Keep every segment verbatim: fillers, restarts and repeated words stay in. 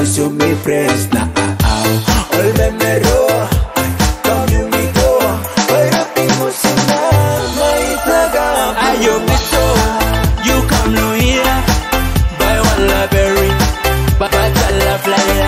cause you me praise now. All me mero, come you me go. Oy rapi mo sina, may taga. Ayo biso, you come no here. Buy one la berry, but la flyer.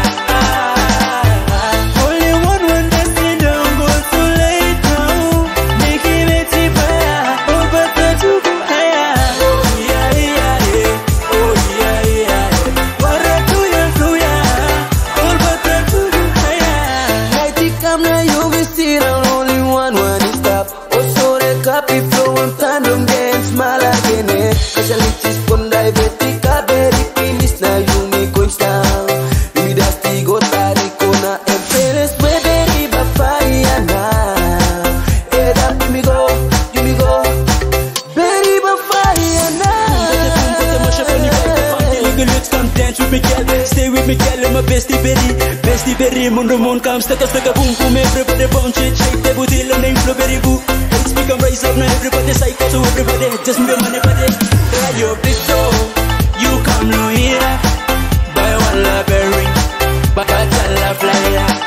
Only one one destiny don't go too late now. Make it better fire, oh but the two go higher. Oh yeah yeah yeah, oh yeah yeah. What I do ya do ya, oh but the two go higher. Night come now you will see the only one when it stop. Oh so the copy flow and tandem dance smile again. Cause I like this one diabetic, I very finish now you me going down. You me dusty go tari kona and feelings where very bafaya now. Hey that you me go, you me go, very bafaya now. Come dance with me, girl. Stay with me, girl. I'm a bestie berry, bestie berry. Mundo moon come stuck a stuck a boom boom. Everybody bounce it, shake the booty, and name flow berry boo. It's become rise up now. Everybody psycho, so everybody just me money, buddy. Try your best show. You come no here. Buy one la berry, but I tell la flyer.